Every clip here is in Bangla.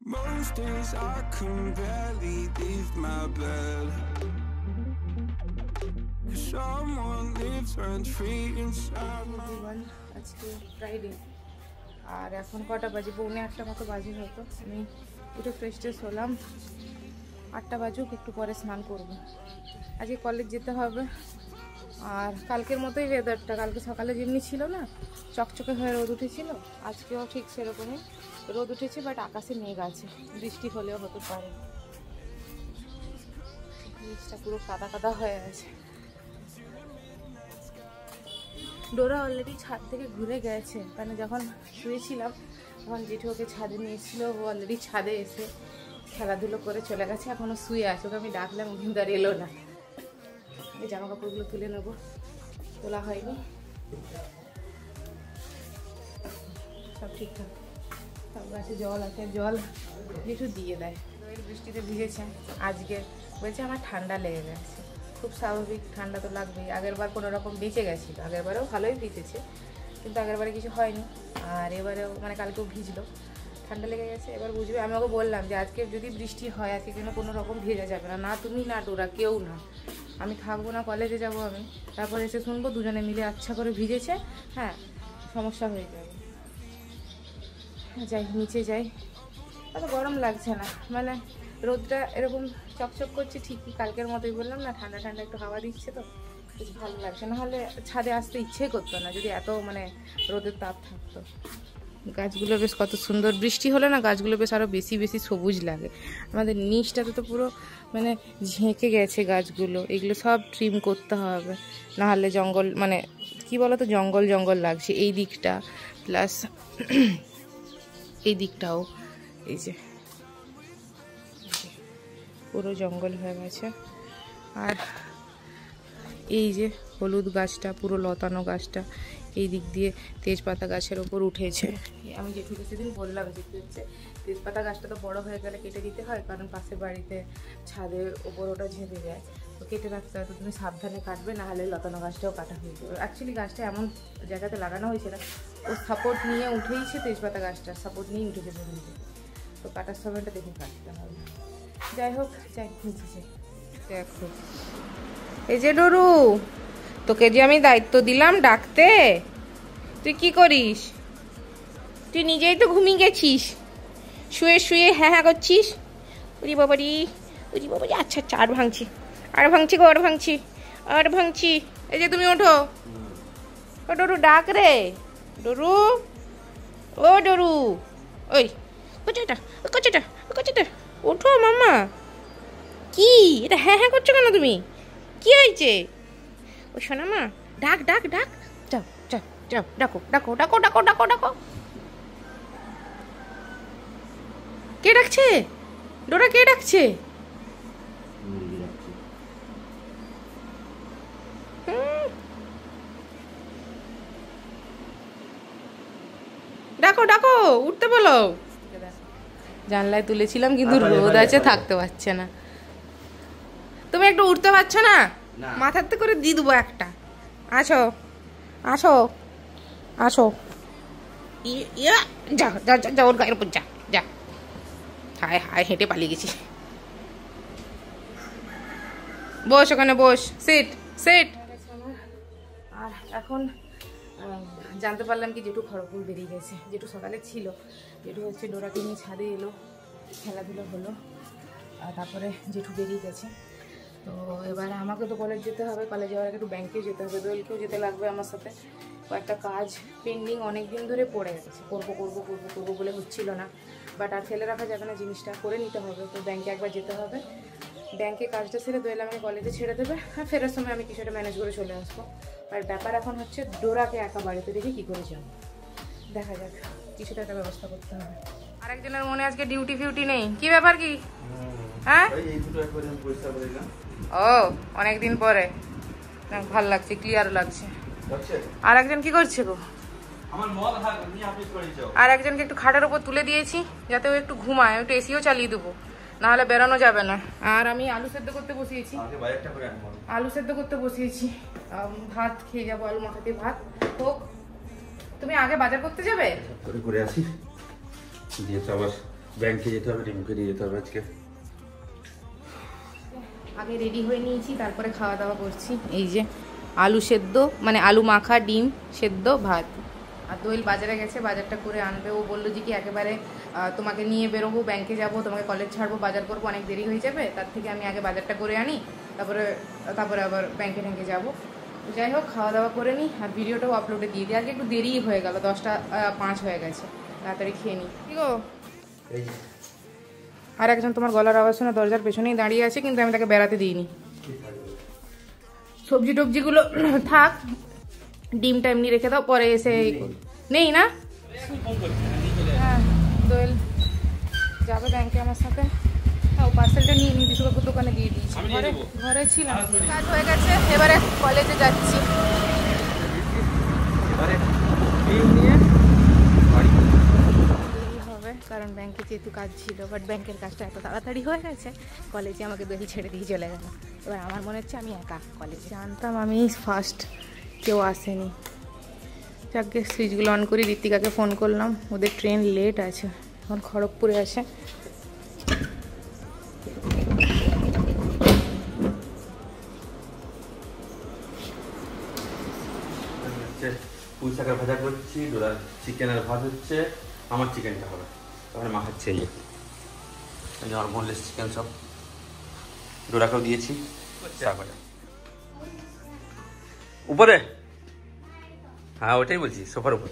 Most days I can barely leave my bed, 'cause someone lives rent free inside my everyone, আজকে ফ্রাইডে আর এখন কটা বাজে, 7:45 মতো বাজে হয়তো। আমি উঠে ফ্রেশ ট্রেশ হলাম, 8টা বাজুক, একটু পরে স্নান করব। আজকে কলেজ যেতে হবে। আর কালকের মতোই ওয়েদারটা, কালকে সকালে যেমনি ছিল না, চকচকে হয়ে রোদ উঠেছিল, আজকেও ঠিক সেরকমই রোদ উঠেছে, বাট আকাশে মেঘ আছে, বৃষ্টি হলেও হতে পারে। জিনিসটা পুরো কাদা কাদা হয়ে আছে। ডোরা অলরেডি ছাদ থেকে ঘুরে গেছে, মানে যখন শুয়েছিলাম তখন জেঠু ওকে ছাদে নিয়েছিল, ও অলরেডি ছাদে এসে খেলাধুলো করে চলে গেছে, এখনো শুয়ে আছে। ওকে আমি ডাকলাম কিন্তু আর এলো না। এই জামা কাপড়গুলো তুলে নেবো, তোলা হয়নি, সব ঠিকঠাক। সব গাছে জল আছে, জল জেঠু দিয়ে দেয়। বৃষ্টিতে ভিজেছে আজকে, বলছে আমার ঠান্ডা লেগে গেছে। খুব স্বাভাবিক, ঠান্ডা তো লাগবেই। আগেরবার কোনো রকম বেঁচে গেছিলো, আগেরবারেও ভালোই ভিজেছে, কিন্তু আগেরবারে কিছু হয়নি। আর এবারেও মানে কালকেও ভিজলো, ঠান্ডা লেগে গেছে। এবার বুঝবে। আমি ওকে বললাম যে আজকে যদি বৃষ্টি হয়, আজকে যেন কোনো রকম ভেজা যাবে না, না তুমি না ডোরা, কেউ না। আমি থাকবো না, কলেজে যাব আমি, তারপর এসে শুনবো দুজনে মিলে আচ্ছা করে ভিজেছে, হ্যাঁ সমস্যা হয়ে যাবে। যাই নিচে যাই, এত গরম লাগছে না, মানে রোদটা এরকম চকচক করছে ঠিকই, কালকের মতোই বললাম না, ঠান্ডা ঠান্ডা একটু হাওয়া দিচ্ছে তো বেশ ভালো লাগছে। নাহলে ছাদে আসতে ইচ্ছে করতো না যদি এত মানে রোদের তাপ থাকতো। গাছগুলো বেশ কত সুন্দর, বৃষ্টি হলে না গাছগুলো বেশ আরও বেশি বেশি সবুজ লাগে। আমাদের নিচটাতে তো পুরো মানে ঝেঁকে গেছে গাছগুলো, এগুলো সব ট্রিম করতে হবে, নাহলে জঙ্গল মানে কি বলতো জঙ্গল জঙ্গল লাগছে এই দিকটা, প্লাস এই দিকটাও, এই যে পুরো জঙ্গল হয়ে গেছে। আর এই যে হলুদ গাছটা, পুরো লতানো গাছটা এই দিক দিয়ে তেজপাতা গাছের ওপর উঠেছে। আমি জেঠুকে সেদিন বললাম যে হচ্ছে তেজপাতা গাছটা তো বড় হয়ে গেলে কেটে দিতে হয়, কারণ পাশের বাড়িতে ছাদের ওপর ওটা ঝেঁপে যায়, তো কেটে রাখতে হয়, তো তুমি সাবধানে কাটবে, নাহলে লতানো গাছটাও কাটা হয়ে যাবে। অ্যাকচুয়ালি গাছটা এমন জায়গাতে লাগানো হয়েছে না, ও সাপোর্ট নিয়ে উঠেইছে, তেজপাতা গাছটা সাপোর্ট নিয়ে উঠেছে জমিতে, তো কাটার সময়টা দেখে কাটতে হবে। যাই হোক, যাই নিচে যাই। দেখো এই যে ডরু, তোকে যে আমি দায়িত্ব দিলাম ডাকতে, তুই কি করিস? তুই নিজেই তো ঘুমিয়ে গেছিস, শুয়ে শুয়ে হ্যাঁ হ্যাঁ করছিস। উরি বাবারি, উরি বাবারি, আচ্ছা আচ্ছা, আর ভাঙছি, আর ভাঙছি গো, আর ভাঙছি, আর ভাঙছি। এই যে তুমি ওঠো, ও ডরু ডাক রে, ডরু, ও ডরু, ওই কোচাটা কোচাটা কোচাটা, ওঠো মাম্মা। কি এটা হ্যাঁ হ্যাঁ করছো কেন তুমি? কি হয়েছে? ও শোনা মা, ডাক ডাক ডাক, যাও যাও যাও, ডাকো ডাকো ডাকো ডাকো ডাকো ডাকো। কে ডাকছে? ডোরা কে ডাকছে? ডাকো ডাকো, উঠতে বলো। জানলায় তুলেছিলাম কিন্তু রোদ আছে, থাকতে পারছে না। তুমি একটু উঠতে পারছো না? মাথাতে করে দিয়ে দেবো একটা। আসো আসো আসো, যা যা যা, ওর গায়ের উপর যা যা। হায় হায়, হেঁটে পালিয়ে গেছি। বস ওখানে, বস, সিট সিট। আর এখন জানতে পারলাম কি জেঠু খড়গপুর বেরিয়ে গেছে। জেঠু সকালে ছিল, জেঠু হচ্ছে ডোরাকে নিয়ে ছাদে এলো, খেলাধুলো হলো, আর তারপরে জেঠু বেরিয়ে গেছে। তো এবার আমাকে তো কলেজ যেতে হবে, কলেজ যাওয়ার আগে একটু ব্যাংকে যেতে হবে, দোয়েলকেও যেতে লাগবে আমার সাথে। কয়েকটা কাজ পেন্ডিং অনেক দিন ধরে পড়ে গেছে, করবো করবো করবো করবো বলে হচ্ছিল না, বাট আর ফেলে রাখা যাবে না, জিনিসটা করে নিতে হবে। তো ব্যাংকে একবার যেতে হবে, ব্যাংকে কাজটা সেরে দোয়েল আমাকে কলেজে ছেড়ে দেবে, আর ফেরার সময় আমি কিছুটা ম্যানেজ করে চলে আসবো। আর ব্যাপার এখন হচ্ছে ডোরাকে একা বাড়িতে রেখে কী করে যাবো, দেখা যাক, কিছুটা একটা ব্যবস্থা করতে হবে। আরেকজনের মনে আজকে ডিউটি ফিউটি নেই, কি ব্যাপার কি? হ্যাঁ, ও অনেকদিন পরে, ভাল লাগছে, ক্লিয়ার লাগছে। আর একজন কি করছে গো? আর একজনকে একটু খাটের উপর তুলে দিয়েছি যাতে ও একটু ঘুমায়, একটু এসিও চালিয়ে দেবো, নাহলে বেরোনো যাবে না। আর আমি আলু সেদ্ধ করতে বসিয়েছি, আলু সেদ্ধ করতে বসিয়েছি, ভাত খেয়ে যাবো, আলু মাখা দিয়ে ভাত হোক। তুমি আগে বাজার করতে যাবে? করে আসি, দিয়ে আবার ব্যাংকে যেতে হবে, রিমকে নিয়ে যেতে হবে আজকে। আগে রেডি হয়ে নিয়েছি, তারপরে খাওয়া দাওয়া করছি। এই যে আলু সেদ্ধ, মানে আলু মাখা, ডিম সেদ্ধ, ভাত। আর দোয়েল বাজারে গেছে, বাজারটা করে আনবে। ও বললো যে কি একেবারে তোমাকে নিয়ে বেরোবো, ব্যাংকে যাব, তোমাকে কলেজ ছাড়বো, বাজার করবো, অনেক দেরি হয়ে যাবে, তার থেকে আমি আগে বাজারটা করে আনি, তারপরে আবার ব্যাংকে ট্যাঙ্কে যাবো। যাই হোক, খাওয়া দাওয়া করে নিই আর ভিডিওটাও আপলোডে দিয়ে দিই। আজকে একটু দেরিই হয়ে গেল, 10টা 5 হয়ে গেছে। তাড়াতাড়ি খেয়ে নিই। কি গো, আর একজন তোমার গলার আওয়াজ শুনে দরজার পেছনেই দাঁড়িয়ে আছে, কিন্তু আমি তাকে বেড়াতে দিইনি। সবজি টবজিগুলো থাক, ডিমটা এমনি রেখে দাও, পরে এসে নেই না। হ্যাঁ, দোয়েল যাবে ব্যাংকে আমার সাথে। হ্যাঁ, ও পার্সেলটা নিয়ে নিই, বিশ্বকাপুর দোকানে দিয়ে দিয়েছি। ঘরে ছিলাম, কাজ হয়ে গেছে, এবারে কলেজে যাচ্ছি। হবে কারণ ব্যাংকে যেহেতু কাজ ছিল, বাট ব্যাংকের কাজটা এত তাড়াতাড়ি হয়ে গেছে, কলেজে আমাকে দোয়েল ছেড়ে দিয়ে চলে গেল। এবার আমার মনে হচ্ছে আমি একা কলেজে। জানতাম আমি ফার্স্ট, কেউ আসেনি। যাকে সুইচগুলো অন করি, ঋতিকাকে ফোন করলাম, ওদের ট্রেন লেট আছে, এখন খড়গপুরে আসে। পুঁই শাকের ভাজা করছি, ডোরার চিকেনের ভাত হচ্ছে, আমার চিকেনটা হবে, তারপরে মা খাচ্ছে। এই যে আমার বোনলেস চিকেন সব ডোরাকেও দিয়েছি। উপরে, হ্যাঁ ওটাই বলছি, সোফার উপর।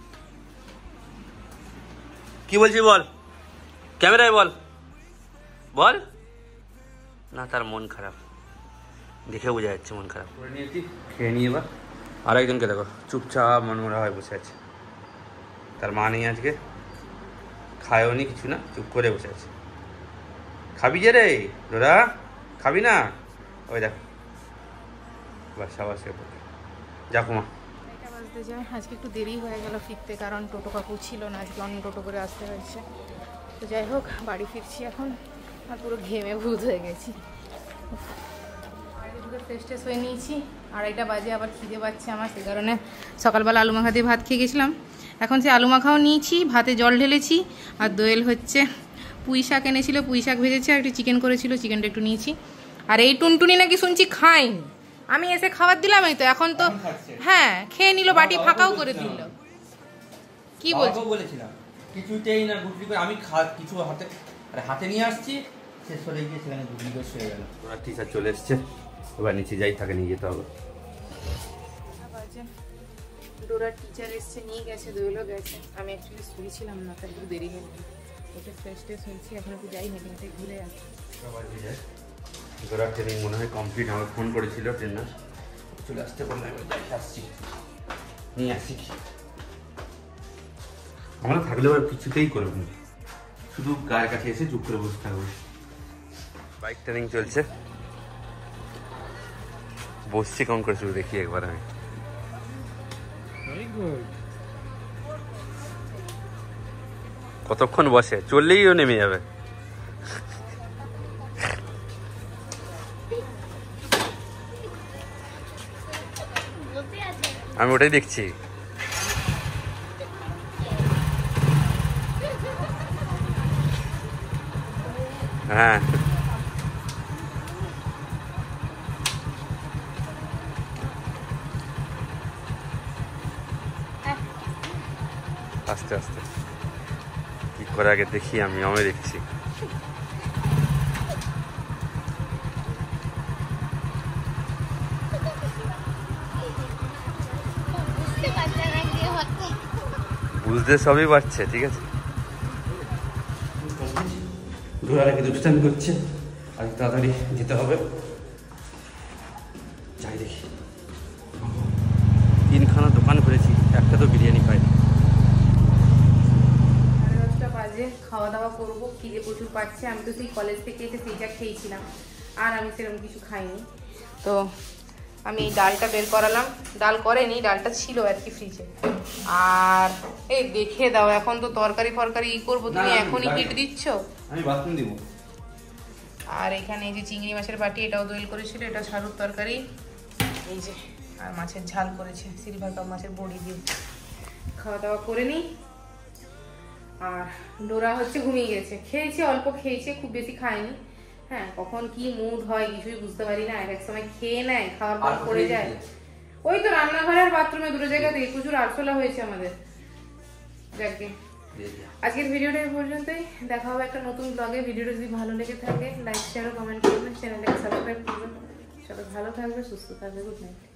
কি বলছি বল, ক্যামেরায় বল, বল না। তার মন খারাপ, দেখে বোঝা যাচ্ছে মন খারাপ। করে নিয়েছি, খেয়ে নিয়ে এবার আরেকজনকে দেখো চুপচাপ মনমরা হয়ে বসে আছে। তার মা নেই আজকে, খায়ও নি কিছু না, চুপ করে বসে আছে। খাবি যে রে ডোরা, খাবি না? ওই দেখো, বাস আবার সে যাকো মা। বাজতে যায়, আজকে একটু দেরি হয়ে গেল ফিরতে, কারণ টোটো কাকু ছিল না, আজকে অন্য টোটো করে আসতে হয়েছে। তো যাই হোক, বাড়ি ফিরছি এখন, আর পুরো ঘেমে ভূত হয়ে গেছি। ফ্রেশ ট্রেশ হয়ে নিয়েছি, 2:30 বাজে, আবার খিদে পাচ্ছে আমার, সে কারণে সকালবেলা আলু মাখা দিয়ে ভাত খেয়ে গেছিলাম। এখন সে আলু মাখাও নিয়েছি, ভাতে জল ঢেলেছি। আর দোয়েল হচ্ছে পুঁই শাক এনেছিল, পুঁই শাক ভেজেছে, আর একটু চিকেন করেছিল, চিকেনটা একটু নিয়েছি। আর এই টুনটুনি নাকি শুনছি খায়নি, আমি এসে খাবার দিলাম, এই তো এখন তো হ্যাঁ খেয়ে নিল, বাটি ফাঁকাও করে দিল। কি বলছো? বলেছিলাম কিছুতেই না, গুটলি করে আমি কিছু হাতে নিয়ে আসছি, শেষ হয়ে গিয়ে সেখানে গুটলি করে শুয়ে গেল। ওরা টিচার চলে এসছে, এবার নিচে যাই, তাকে নিয়ে যেতে হবে। ডোরার টিচার এসছে, নিয়ে গেছে, দোয়েলও গেছে। আমি অ্যাকচুয়ালি শুয়েছিলাম না, তাই একটু দেরি হয়ে গেল। ওকে ফ্রেশ ট্রেশ হয়েছি, এখন একটু যাই, হেঁটে হেঁটে ঘুরে আসি। ডোরার ট্রেনিং মনে হয় কমপ্লিট, আমাকে ফোন করেছিল ট্রেনার, চলে আসতে বললাম, আসছি, নিয়ে আসি। আমরা থাকলেও আর কিছুতেই করবো না, শুধু গায়ের কাছে এসে চুপ করে বসে থাকবো। বাইক ট্রেনিং চলছে, বসছি কম করে, শুধু দেখি একবার আমি। কতক্ষণ বসে, চললেই ও নেমে যাবে। আমি ওটাই দেখছি। হ্যাঁ, আস্তে আস্তে কি করে আগে দেখি, আমি দেখছি। বুঝতে সবই পারছে, ঠিক আছে। ঘোড়াটাকে দুষ্টামি করছে, আর তাড়াতাড়ি যেতে হবে। যাই দেখি, 3খানা দোকান করেছি, একটা তো বিরিয়ানি পাইনি। 10:30 বাজে, খাওয়া দাওয়া করবো, খিদে প্রচুর পাচ্ছে। আমি তো সেই কলেজ থেকে এসে সেইটা খেয়েছিলাম, আর আমি সেরকম কিছু খাইনি। তো আমি এই ডালটা বের করালাম, ডাল করেনি, ডালটা ছিল আর কি ফ্রিজে। আর এই দেখে দাও, এখন তো তরকারি ফরকারি করবো, তুমি এখনই হিট দিচ্ছ। আমি বাথরুম দিব। আর এখানে এই যে চিংড়ি মাছের বাটি, এটাও দোয়েল করেছিল, এটা সারুর তরকারি, এই যে, আর মাছের ঝাল করেছে সিলভার কাপ মাছের বড়ি দিয়ে। খাওয়া দাওয়া করে নিই, আর ডোরা হচ্ছে ঘুমিয়ে গেছে। খেয়েছে, অল্প খেয়েছে, খুব বেশি খায়নি। হ্যাঁ, কখন কি মুড হয় কিছুই বুঝতে পারি না। এক সময় খেয়ে নেয়, খাওয়ার পর পড়ে যায়। ওই তো রান্নাঘর আর বাথরুমে দুটো জায়গাতেই প্রচুর আরশোলা হয়েছে আমাদের। যাকে আজকের ভিডিওটা এই পর্যন্তই। দেখা হবে একটা নতুন ব্লগে। ভিডিওটা যদি ভালো লেগে থাকে লাইক শেয়ার ও কমেন্ট করবেন, চ্যানেলটাকে সাবস্ক্রাইব করবেন। সবাই ভালো থাকবে, সুস্থ থাকবে। Good night.